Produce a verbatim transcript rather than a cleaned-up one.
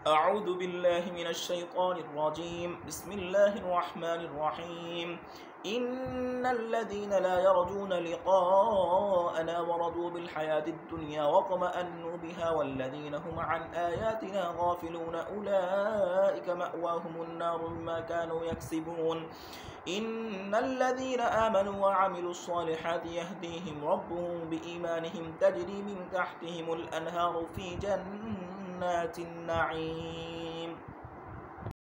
أعوذ بالله من الشيطان الرجيم. بسم الله الرحمن الرحيم. إن الذين لا يرجون لقاءنا ورضوا بالحياة الدنيا واطمأنوا بها والذين هم عن آياتنا غافلون أولئك مأواهم النار بما كانوا يكسبون. إن الذين آمنوا وعملوا الصالحات يهديهم ربهم بإيمانهم تجري من تحتهم الأنهار في جنات النعيم.